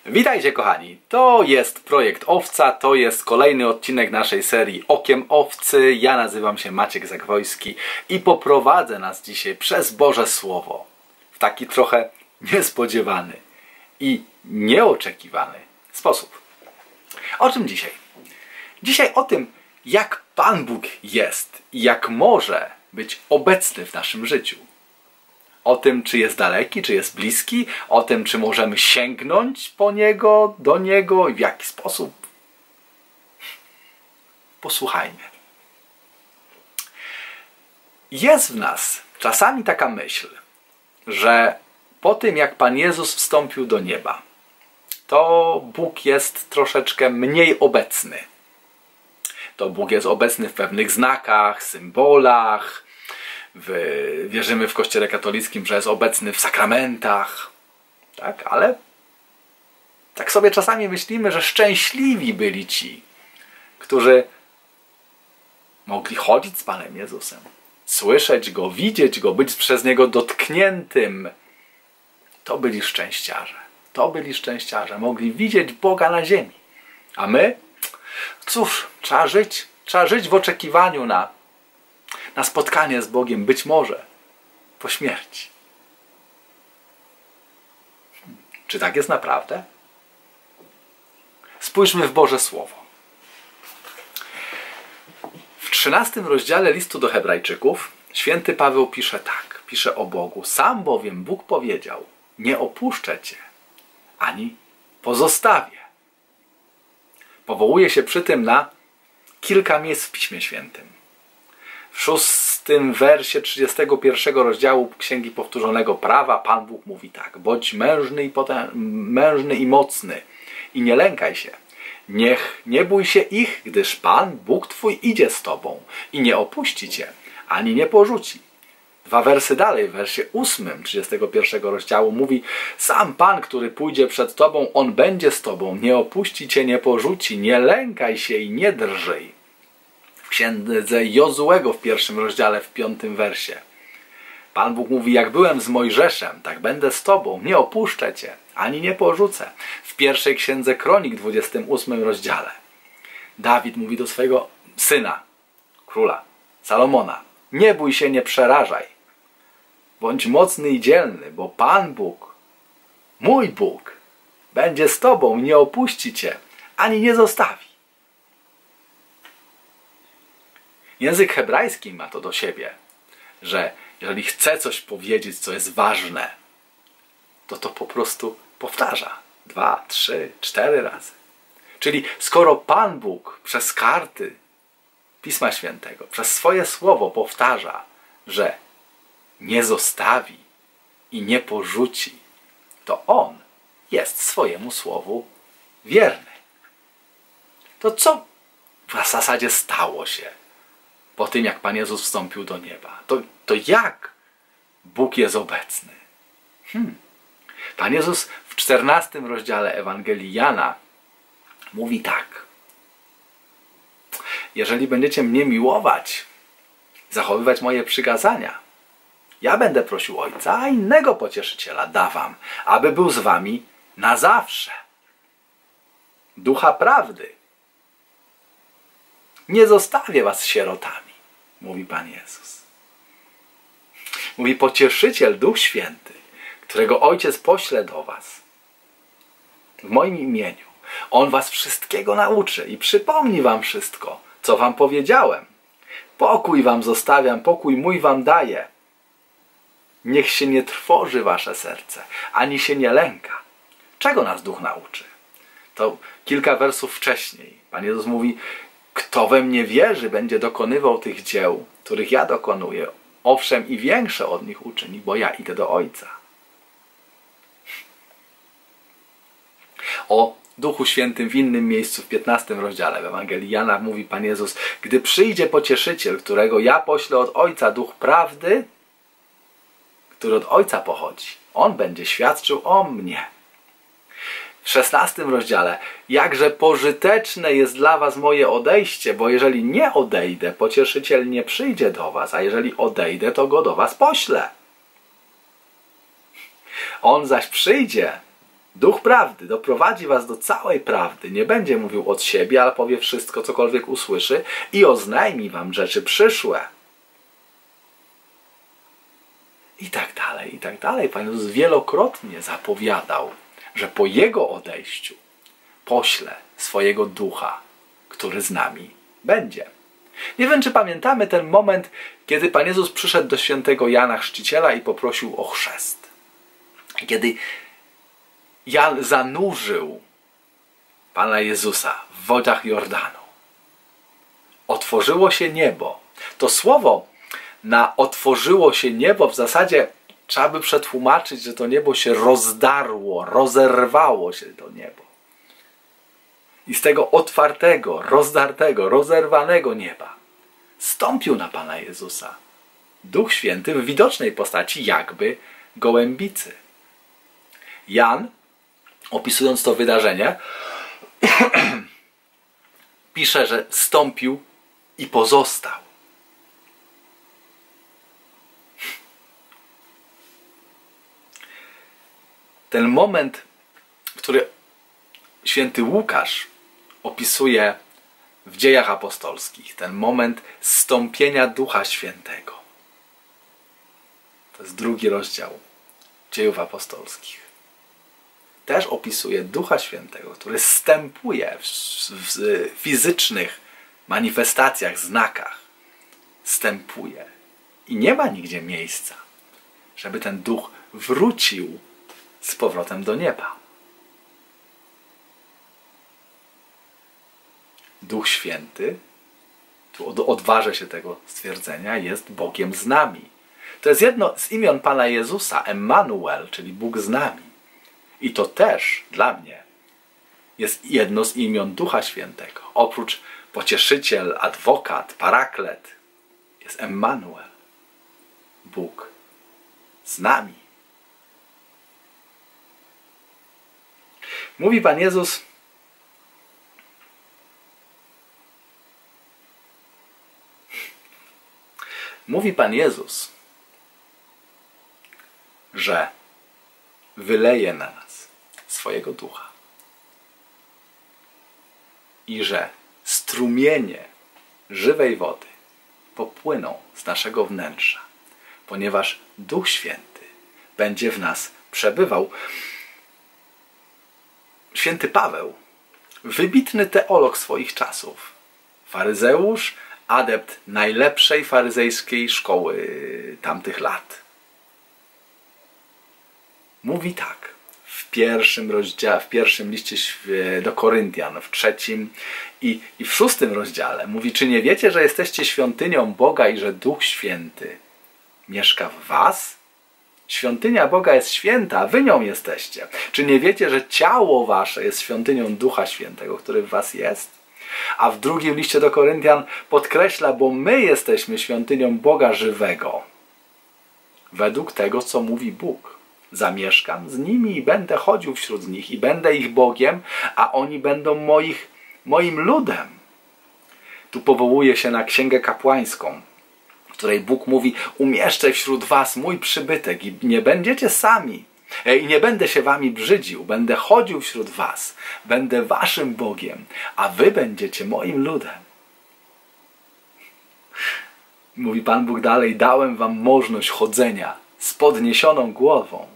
Witajcie kochani, to jest Projekt Owca, to jest kolejny odcinek naszej serii Okiem Owcy. Ja nazywam się Maciek Zagwojski i poprowadzę nas dzisiaj przez Boże Słowo w taki trochę niespodziewany i nieoczekiwany sposób. O czym dzisiaj? Dzisiaj o tym, jak Pan Bóg jest i jak może być obecny w naszym życiu. O tym, czy jest daleki, czy jest bliski, o tym, czy możemy sięgnąć po Niego, do Niego i w jaki sposób. Posłuchajmy. Jest w nas czasami taka myśl, że po tym, jak Pan Jezus wstąpił do nieba, to Bóg jest troszeczkę mniej obecny. To Bóg jest obecny w pewnych znakach, symbolach. Wierzymy w Kościele katolickim, że jest obecny w sakramentach, tak? Ale tak sobie czasami myślimy, że szczęśliwi byli ci, którzy mogli chodzić z Panem Jezusem, słyszeć Go, widzieć Go, być przez Niego dotkniętym. To byli szczęściarze. To byli szczęściarze. Mogli widzieć Boga na ziemi. A my? Cóż, trzeba żyć w oczekiwaniu na spotkanie z Bogiem, być może po śmierci. Czy tak jest naprawdę? Spójrzmy w Boże Słowo. W 13 rozdziale listu do Hebrajczyków święty Paweł pisze tak. Pisze o Bogu. Sam bowiem Bóg powiedział: nie opuszczę cię, ani pozostawię. Powołuje się przy tym na kilka miejsc w Piśmie Świętym. W 6 wersie 31 rozdziału Księgi Powtórzonego Prawa Pan Bóg mówi tak: bądź mężny i mocny i nie lękaj się. Nie bój się ich, gdyż Pan, Bóg Twój, idzie z Tobą i nie opuści Cię, ani nie porzuci. 2 wersy dalej, w wersie 8 31 rozdziału mówi: sam Pan, który pójdzie przed Tobą, On będzie z Tobą, nie opuści Cię, nie porzuci, nie lękaj się i nie drżyj. W księdze Jozuego w 1 rozdziale, w 5 wersie Pan Bóg mówi: jak byłem z Mojżeszem, tak będę z Tobą, nie opuszczę Cię, ani nie porzucę. W pierwszej księdze Kronik, w 28 rozdziale Dawid mówi do swojego syna, króla Salomona: nie bój się, nie przerażaj. Bądź mocny i dzielny, bo Pan Bóg, mój Bóg, będzie z Tobą, nie opuści Cię, ani nie zostawi. Język hebrajski ma to do siebie, że jeżeli chce coś powiedzieć, co jest ważne, to po prostu powtarza 2, 3, 4 razy. Czyli skoro Pan Bóg przez karty Pisma Świętego, przez swoje słowo powtarza, że nie zostawi i nie porzuci, to On jest swojemu słowu wierny. To co w zasadzie stało się po tym, jak Pan Jezus wstąpił do nieba? To jak Bóg jest obecny? Pan Jezus w 14 rozdziale Ewangelii Jana mówi tak: jeżeli będziecie mnie miłować, zachowywać moje przykazania, ja będę prosił Ojca, a innego pocieszyciela da wam, aby był z wami na zawsze. Ducha prawdy. Nie zostawię was sierotami, mówi Pan Jezus. Mówi: pocieszyciel, Duch Święty, którego Ojciec pośle do was w moim imieniu. On was wszystkiego nauczy i przypomni wam wszystko, co wam powiedziałem. Pokój wam zostawiam, pokój mój wam daję. Niech się nie trwoży wasze serce, ani się nie lęka. Czego nas Duch nauczy? To kilka wersów wcześniej Pan Jezus mówi: kto we mnie wierzy, będzie dokonywał tych dzieł, których ja dokonuję. Owszem, i większe od nich uczyni, bo ja idę do Ojca. O Duchu Świętym w innym miejscu, w 15 rozdziale w Ewangelii Jana mówi Pan Jezus: gdy przyjdzie pocieszyciel, którego ja poślę od Ojca, Duch prawdy, który od Ojca pochodzi, On będzie świadczył o mnie. W 16 rozdziale: jakże pożyteczne jest dla was moje odejście, bo jeżeli nie odejdę, pocieszyciel nie przyjdzie do was, a jeżeli odejdę, to go do was poślę. On zaś przyjdzie, Duch prawdy doprowadzi was do całej prawdy. Nie będzie mówił od siebie, ale powie wszystko, cokolwiek usłyszy i oznajmi wam rzeczy przyszłe. I tak dalej, i tak dalej. Pan Jezus wielokrotnie zapowiadał, że po Jego odejściu pośle swojego Ducha, który z nami będzie. Nie wiem, czy pamiętamy ten moment, kiedy Pan Jezus przyszedł do świętego Jana Chrzciciela i poprosił o chrzest. Kiedy Jan zanurzył Pana Jezusa w wodach Jordanu. Otworzyło się niebo. To słowo na otworzyło się niebo w zasadzie trzeba by przetłumaczyć, że to niebo się rozdarło, rozerwało się to niebo. I z tego otwartego, rozdartego, rozerwanego nieba stąpił na Pana Jezusa Duch Święty w widocznej postaci jakby gołębicy. Jan, opisując to wydarzenie, pisze, że stąpił i pozostał. Ten moment, który święty Łukasz opisuje w Dziejach Apostolskich, ten moment zstąpienia Ducha Świętego. To jest 2 rozdział Dziejów Apostolskich. Też opisuje Ducha Świętego, który zstępuje w fizycznych manifestacjach, znakach. Zstępuje. I nie ma nigdzie miejsca, żeby ten Duch wrócił z powrotem do nieba. Duch Święty, tu odważę się tego stwierdzenia, jest Bogiem z nami. To jest jedno z imion Pana Jezusa, Emmanuel, czyli Bóg z nami. I to też dla mnie jest jedno z imion Ducha Świętego. Oprócz Pocieszyciel, Adwokat, Paraklet jest Emmanuel, Bóg z nami. Mówi Pan Jezus, że wyleje na nas swojego Ducha i że strumienie żywej wody popłyną z naszego wnętrza, ponieważ Duch Święty będzie w nas przebywał. Święty Paweł, wybitny teolog swoich czasów, faryzeusz, adept najlepszej faryzejskiej szkoły tamtych lat, mówi tak w pierwszym liście do Koryntian, w 3 i w 6 rozdziale. Mówi, czy nie wiecie, że jesteście świątynią Boga i że Duch Święty mieszka w was? Świątynia Boga jest święta, a wy nią jesteście. Czy nie wiecie, że ciało wasze jest świątynią Ducha Świętego, który w was jest? A w 2 liście do Koryntian podkreśla, bo my jesteśmy świątynią Boga żywego. Według tego, co mówi Bóg. Zamieszkam z nimi i będę chodził wśród nich i będę ich Bogiem, a oni będą moim ludem. Tu powołuje się na Księgę Kapłańską, w której Bóg mówi, umieszczę wśród was mój przybytek i nie będziecie sami. I nie będę się wami brzydził, będę chodził wśród was, będę waszym Bogiem, a wy będziecie moim ludem. Mówi Pan Bóg dalej, dałem wam możność chodzenia z podniesioną głową.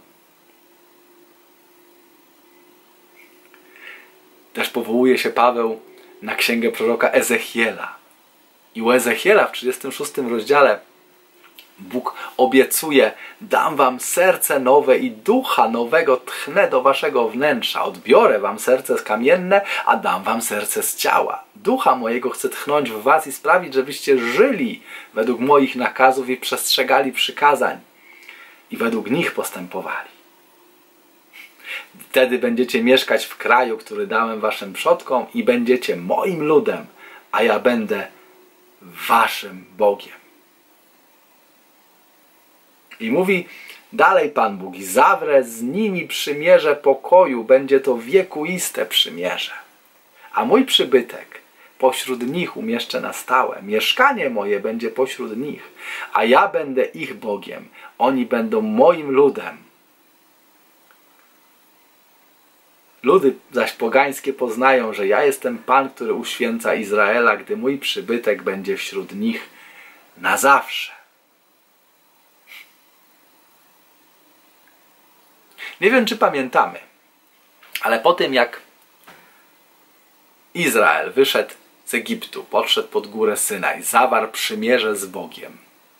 Też powołuje się Paweł na księgę proroka Ezechiela. I u Ezechiela w 36 rozdziale Bóg obiecuje, dam wam serce nowe i ducha nowego tchnę do waszego wnętrza. Odbiorę wam serce kamienne, a dam wam serce z ciała. Ducha mojego chcę tchnąć w was i sprawić, żebyście żyli według moich nakazów i przestrzegali przykazań i według nich postępowali. Wtedy będziecie mieszkać w kraju, który dałem waszym przodkom i będziecie moim ludem, a ja będę waszym Bogiem. I mówi dalej Pan Bóg, i zawrę z nimi przymierze pokoju, będzie to wiekuiste przymierze. A mój przybytek pośród nich umieszczę na stałe. Mieszkanie moje będzie pośród nich, a ja będę ich Bogiem. Oni będą moim ludem. Ludy zaś pogańskie poznają, że ja jestem Pan, który uświęca Izraela, gdy mój przybytek będzie wśród nich na zawsze. Nie wiem, czy pamiętamy, ale po tym jak Izrael wyszedł z Egiptu, podszedł pod górę Synaj, zawarł przymierze z Bogiem,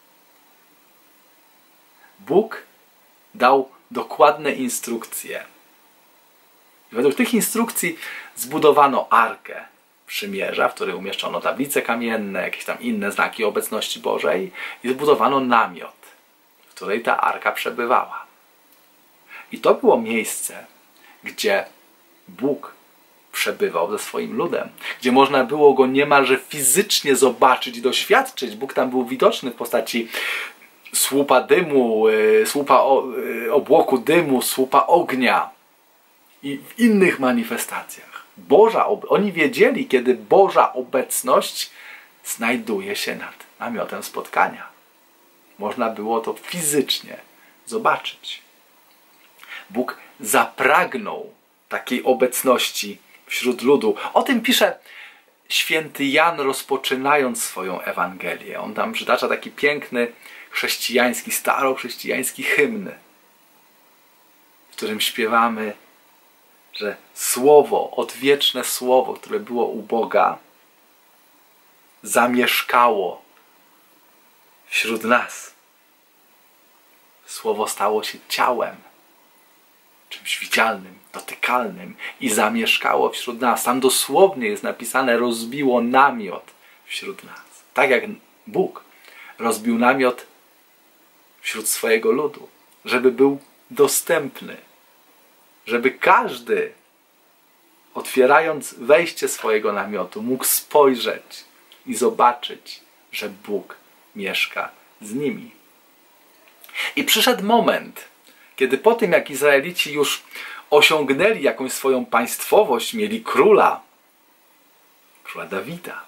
Bóg dał dokładne instrukcje. I według tych instrukcji zbudowano Arkę Przymierza, w której umieszczono tablice kamienne, jakieś tam inne znaki obecności Bożej i zbudowano namiot, w której ta Arka przebywała. I to było miejsce, gdzie Bóg przebywał ze swoim ludem, gdzie można było Go niemalże fizycznie zobaczyć i doświadczyć. Bóg tam był widoczny w postaci słupa dymu, obłoku dymu, słupa ognia i w innych manifestacjach. Oni wiedzieli, kiedy Boża obecność znajduje się nad namiotem spotkania. Można było to fizycznie zobaczyć. Bóg zapragnął takiej obecności wśród ludu. O tym pisze święty Jan, rozpoczynając swoją Ewangelię. On tam przytacza taki piękny chrześcijański, starochrześcijański hymn, w którym śpiewamy, że Słowo, odwieczne Słowo, które było u Boga, zamieszkało wśród nas. Słowo stało się ciałem, czymś widzialnym, dotykalnym i zamieszkało wśród nas. Tam dosłownie jest napisane, rozbiło namiot wśród nas. Tak jak Bóg rozbił namiot wśród swojego ludu, żeby był dostępny, żeby każdy, otwierając wejście swojego namiotu, mógł spojrzeć i zobaczyć, że Bóg mieszka z nimi. I przyszedł moment, kiedy po tym, jak Izraelici już osiągnęli jakąś swoją państwowość, mieli króla Dawida.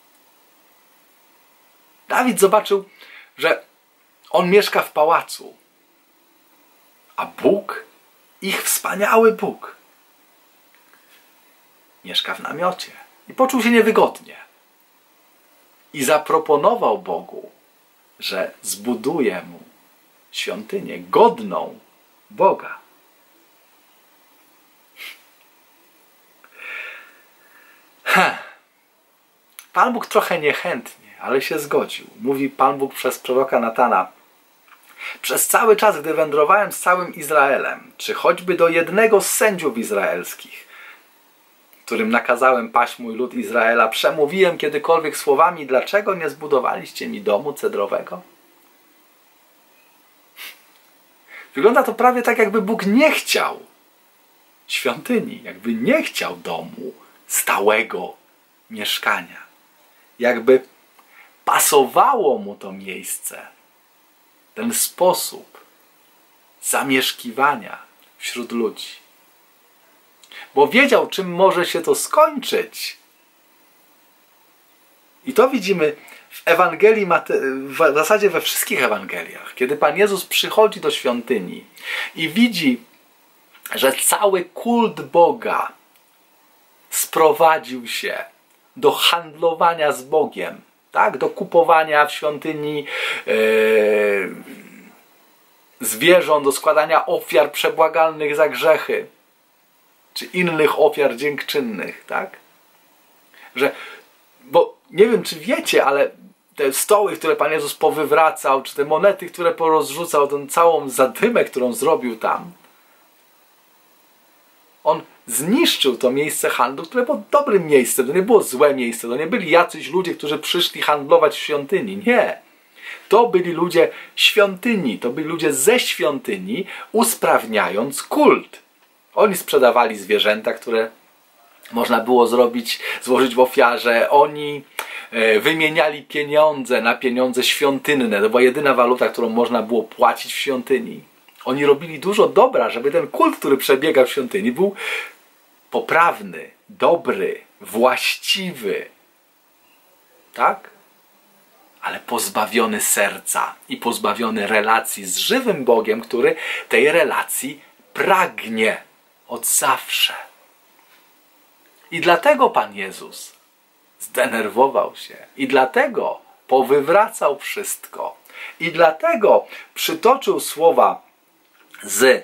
Dawid zobaczył, że on mieszka w pałacu, a Bóg, ich wspaniały Bóg, mieszka w namiocie i poczuł się niewygodnie. I zaproponował Bogu, że zbuduje mu świątynię godną Boga. Pan Bóg trochę niechętnie, ale się zgodził. Mówi Pan Bóg przez proroka Natana: przez cały czas, gdy wędrowałem z całym Izraelem, czy choćby do jednego z sędziów izraelskich, którym nakazałem paść mój lud Izraela, przemówiłem kiedykolwiek słowami: dlaczego nie zbudowaliście mi domu cedrowego? Wygląda to prawie tak, jakby Bóg nie chciał świątyni, jakby nie chciał domu stałego mieszkania. Jakby pasowało mu to miejsce, ten sposób zamieszkiwania wśród ludzi. Bo wiedział, czym może się to skończyć. I to widzimy w Ewangelii, w zasadzie we wszystkich Ewangeliach. Kiedy Pan Jezus przychodzi do świątyni i widzi, że cały kult Boga sprowadził się do handlowania z Bogiem, tak? Do kupowania w świątyni zwierząt, do składania ofiar przebłagalnych za grzechy, czy innych ofiar dziękczynnych, tak? Bo nie wiem, czy wiecie, ale te stoły, które Pan Jezus powywracał, czy te monety, które porozrzucał, tę całą zadymę, którą zrobił tam, on zniszczył to miejsce handlu, które było dobrym miejscem. To nie było złe miejsce. To nie byli jacyś ludzie, którzy przyszli handlować w świątyni. Nie. To byli ludzie świątyni. To byli ludzie ze świątyni, usprawniając kult. Oni sprzedawali zwierzęta, które można było złożyć w ofiarze. Oni wymieniali pieniądze na pieniądze świątynne. To była jedyna waluta, którą można było płacić w świątyni. Oni robili dużo dobra, żeby ten kult, który przebiegał w świątyni, był poprawny, dobry, właściwy. Tak? Ale pozbawiony serca i pozbawiony relacji z żywym Bogiem, który tej relacji pragnie od zawsze. I dlatego Pan Jezus zdenerwował się. I dlatego powywracał wszystko. I dlatego przytoczył słowa z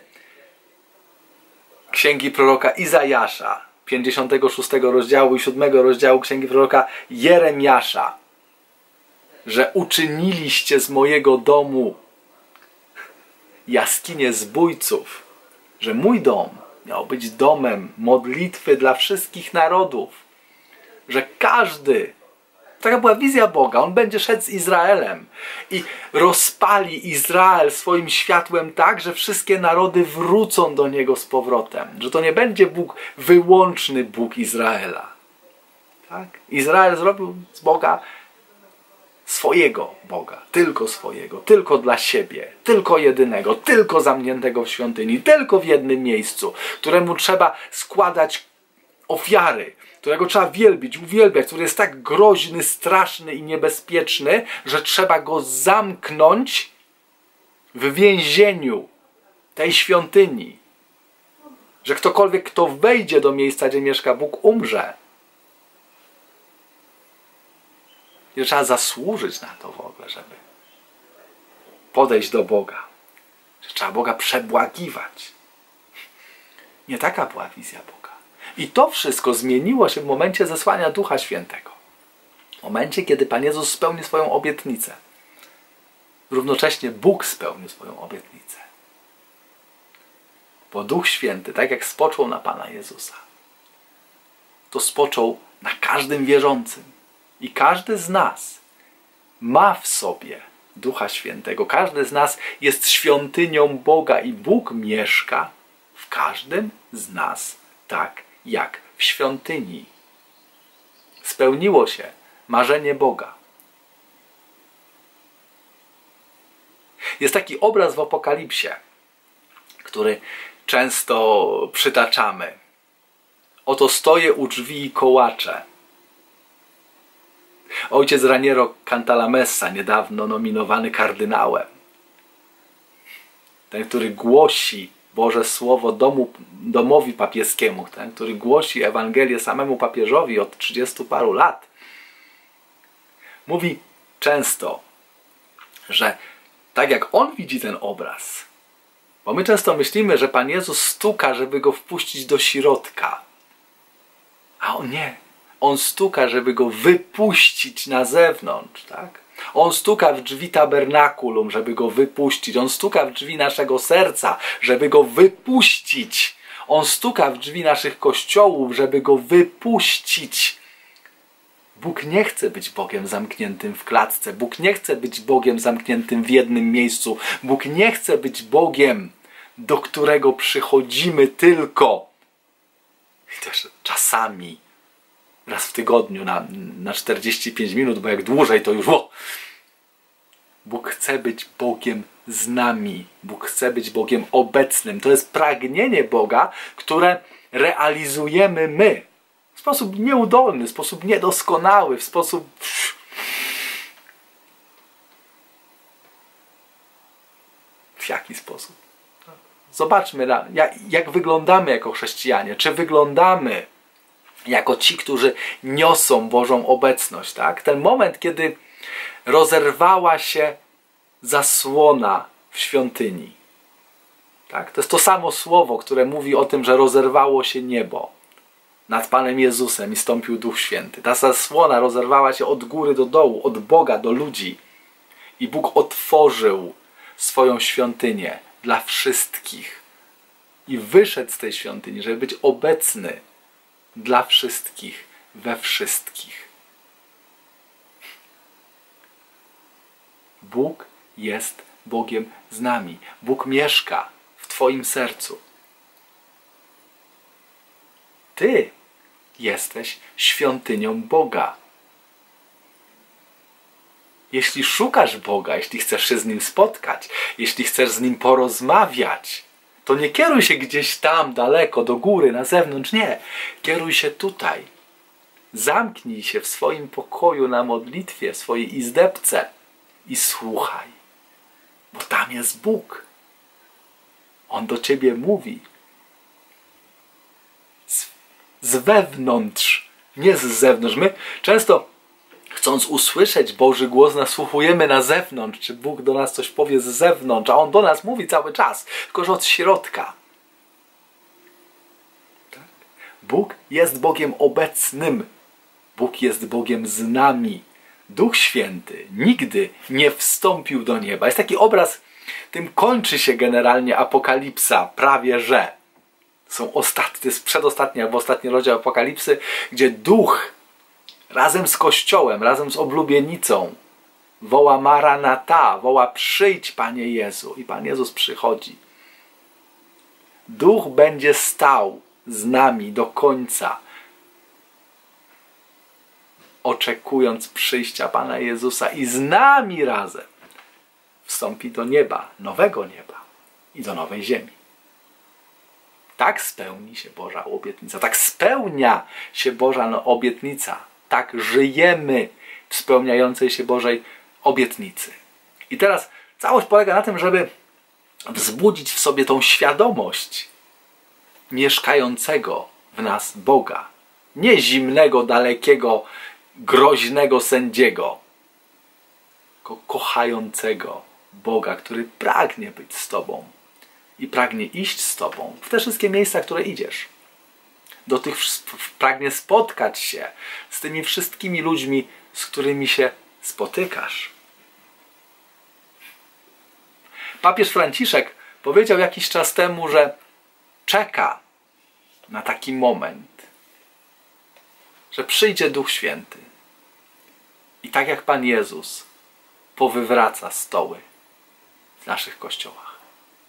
księgi proroka Izajasza, 56 rozdziału i 7 rozdziału księgi proroka Jeremiasza, że uczyniliście z mojego domu jaskinię zbójców, że mój dom miał być domem modlitwy dla wszystkich narodów, że każdy, taka była wizja Boga, on będzie szedł z Izraelem i rozpali Izrael swoim światłem tak, że wszystkie narody wrócą do niego z powrotem, że to nie będzie Bóg wyłączny Bóg Izraela. Tak? Izrael zrobił z Boga swojego Boga, tylko dla siebie, tylko jedynego, tylko zamkniętego w świątyni, tylko w jednym miejscu, któremu trzeba składać ofiary, którego trzeba wielbić, uwielbiać, który jest tak groźny, straszny i niebezpieczny, że trzeba go zamknąć w więzieniu tej świątyni. Że ktokolwiek, kto wejdzie do miejsca, gdzie mieszka Bóg, umrze. I trzeba zasłużyć na to w ogóle, żeby podejść do Boga. Że trzeba Boga przebłagiwać. Nie taka była wizja Boga. I to wszystko zmieniło się w momencie zesłania Ducha Świętego. W momencie, kiedy Pan Jezus spełnił swoją obietnicę. Równocześnie Bóg spełnił swoją obietnicę. Bo Duch Święty, tak jak spoczął na Pana Jezusa, to spoczął na każdym wierzącym. I każdy z nas ma w sobie Ducha Świętego. Każdy z nas jest świątynią Boga i Bóg mieszka w każdym z nas tak jak w świątyni. Spełniło się marzenie Boga. Jest taki obraz w Apokalipsie, który często przytaczamy. Oto stoję u drzwi i kołaczę. Ojciec Raniero Cantalamessa, niedawno nominowany kardynałem, ten, który głosi Boże Słowo domowi papieskiemu, ten, który głosi Ewangelię samemu papieżowi od 30 paru lat, mówi często, że tak jak on widzi ten obraz, bo my często myślimy, że Pan Jezus stuka, żeby go wpuścić do środka, a on nie. On stuka, żeby go wypuścić na zewnątrz, tak? On stuka w drzwi tabernakulum, żeby go wypuścić. On stuka w drzwi naszego serca, żeby go wypuścić. On stuka w drzwi naszych kościołów, żeby go wypuścić. Bóg nie chce być Bogiem zamkniętym w klatce. Bóg nie chce być Bogiem zamkniętym w jednym miejscu. Bóg nie chce być Bogiem, do którego przychodzimy tylko. I też czasami raz w tygodniu na 45 minut, bo jak dłużej to już... Bóg chce być Bogiem z nami. Bóg chce być Bogiem obecnym. To jest pragnienie Boga, które realizujemy my. W sposób nieudolny, w sposób niedoskonały, w sposób... W jaki sposób? Zobaczmy, jak wyglądamy jako chrześcijanie. Czy wyglądamy jako ci, którzy niosą Bożą obecność, tak? Ten moment, kiedy rozerwała się zasłona w świątyni. Tak? To jest to samo słowo, które mówi o tym, że rozerwało się niebo nad Panem Jezusem i stąpił Duch Święty. Ta zasłona rozerwała się od góry do dołu, od Boga do ludzi. I Bóg otworzył swoją świątynię dla wszystkich. I wyszedł z tej świątyni, żeby być obecny dla wszystkich, we wszystkich. Bóg jest Bogiem z nami. Bóg mieszka w Twoim sercu. Ty jesteś świątynią Boga. Jeśli szukasz Boga, jeśli chcesz się z Nim spotkać, jeśli chcesz z Nim porozmawiać, to nie kieruj się gdzieś tam daleko, do góry, na zewnątrz. Nie. Kieruj się tutaj. Zamknij się w swoim pokoju na modlitwie, w swojej izdebce i słuchaj. Bo tam jest Bóg. On do ciebie mówi. z wewnątrz, nie z zewnątrz. My często, chcąc usłyszeć Boży głos, nasłuchujemy na zewnątrz, czy Bóg do nas coś powie z zewnątrz, a On do nas mówi cały czas, tylko że od środka. Tak? Bóg jest Bogiem obecnym. Bóg jest Bogiem z nami. Duch Święty nigdy nie wstąpił do nieba. Jest taki obraz, tym kończy się generalnie Apokalipsa, prawie że. Są ostatnie, to jest przedostatni albo ostatni rozdział Apokalipsy, gdzie Duch razem z Kościołem, razem z oblubienicą woła Maranata, woła przyjdź Panie Jezu. I Pan Jezus przychodzi. Duch będzie stał z nami do końca, oczekując przyjścia Pana Jezusa i z nami razem wstąpi do nieba, nowego nieba i do nowej ziemi. Tak spełni się Boża obietnica. Tak spełnia się Boża obietnica. Tak żyjemy w spełniającej się Bożej obietnicy. I teraz całość polega na tym, żeby wzbudzić w sobie tą świadomość mieszkającego w nas Boga. Nie zimnego, dalekiego, groźnego sędziego, tylko kochającego Boga, który pragnie być z Tobą i pragnie iść z Tobą w te wszystkie miejsca, które idziesz. Do tych pragnie spotkać się z tymi wszystkimi ludźmi, z którymi się spotykasz. Papież Franciszek powiedział jakiś czas temu, że czeka na taki moment, że przyjdzie Duch Święty i tak jak Pan Jezus powywraca stoły w naszych kościołach.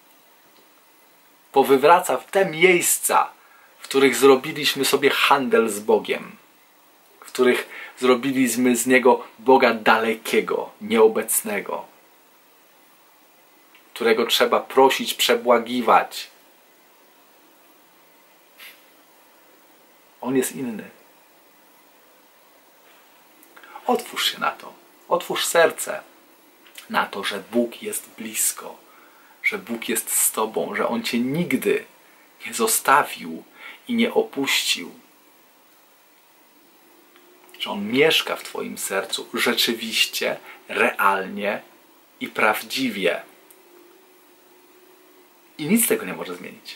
Powywraca w te miejsca, w których zrobiliśmy sobie handel z Bogiem, w których zrobiliśmy z Niego Boga dalekiego, nieobecnego, którego trzeba prosić, przebłagiwać. On jest inny. Otwórz się na to. Otwórz serce na to, że Bóg jest blisko, że Bóg jest z Tobą, że On Cię nigdy nie zostawił i nie opuścił. Że On mieszka w Twoim sercu rzeczywiście, realnie i prawdziwie. I nic tego nie może zmienić.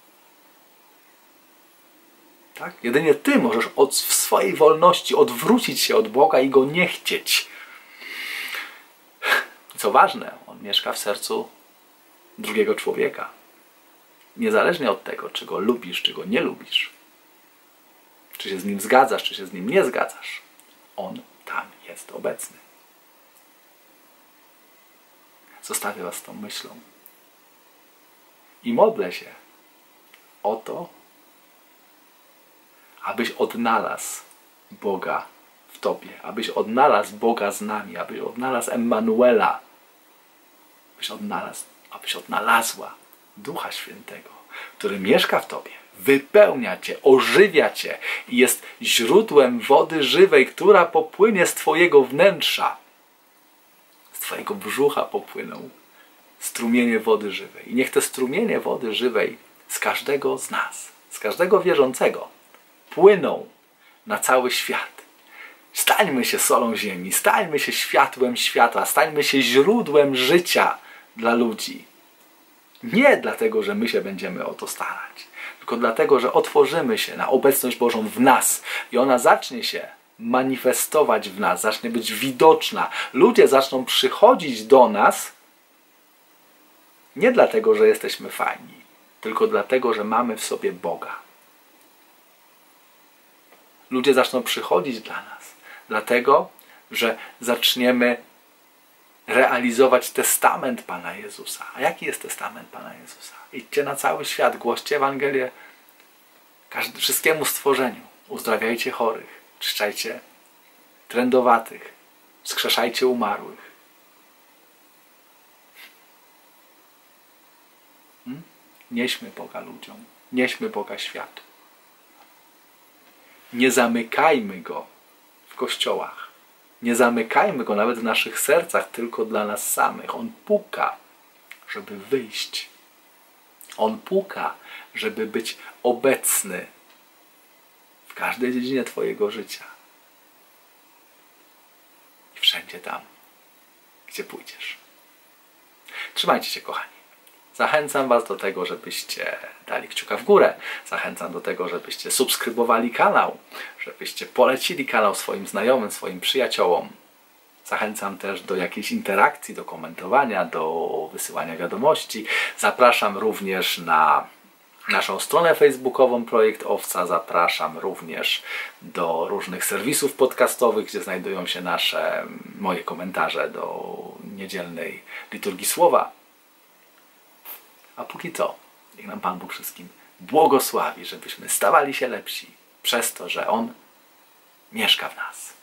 Tak? Jedynie Ty możesz w swojej wolności odwrócić się od Boga i Go nie chcieć. Co ważne, On mieszka w sercu drugiego człowieka. Niezależnie od tego, czy Go lubisz, czy Go nie lubisz. Czy się z Nim zgadzasz, czy się z Nim nie zgadzasz. On tam jest obecny. Zostawię Was z tą myślą. I modlę się o to, abyś odnalazł Boga w Tobie, abyś odnalazł Boga z nami, abyś odnalazł Emmanuela, abyś odnalazła Ducha Świętego, który mieszka w Tobie, wypełnia Cię, ożywia Cię i jest źródłem wody żywej, która popłynie z Twojego wnętrza. Z Twojego brzucha popłyną strumienie wody żywej. I niech te strumienie wody żywej z każdego z nas, z każdego wierzącego płyną na cały świat. Stańmy się solą ziemi, stańmy się światłem świata, stańmy się źródłem życia dla ludzi. Nie dlatego, że my się będziemy o to starać, tylko dlatego, że otworzymy się na obecność Bożą w nas i ona zacznie się manifestować w nas, zacznie być widoczna. Ludzie zaczną przychodzić do nas nie dlatego, że jesteśmy fajni, tylko dlatego, że mamy w sobie Boga. Ludzie zaczną przychodzić dla nas, dlatego, że zaczniemy realizować testament Pana Jezusa. A jaki jest testament Pana Jezusa? Idźcie na cały świat, głoście Ewangelię wszystkiemu stworzeniu. Uzdrawiajcie chorych, czyszczajcie trędowatych, wskrzeszajcie umarłych. Nieśmy Boga ludziom, nieśmy Boga światu. Nie zamykajmy Go w kościołach. Nie zamykajmy Go nawet w naszych sercach tylko dla nas samych. On puka, żeby wyjść. On puka, żeby być obecny. w każdej dziedzinie Twojego życia i wszędzie tam, gdzie pójdziesz. Trzymajcie się, kochani. Zachęcam Was do tego, żebyście dali kciuka w górę. Zachęcam do tego, żebyście subskrybowali kanał, żebyście polecili kanał swoim znajomym, swoim przyjaciołom. Zachęcam też do jakiejś interakcji, do komentowania, do wysyłania wiadomości. Zapraszam również na naszą stronę facebookową Projekt Owca. Zapraszam również do różnych serwisów podcastowych, gdzie znajdują się moje komentarze do niedzielnej liturgii słowa. A póki co, niech nam Pan Bóg wszystkim błogosławi, żebyśmy stawali się lepsi przez to, że On mieszka w nas.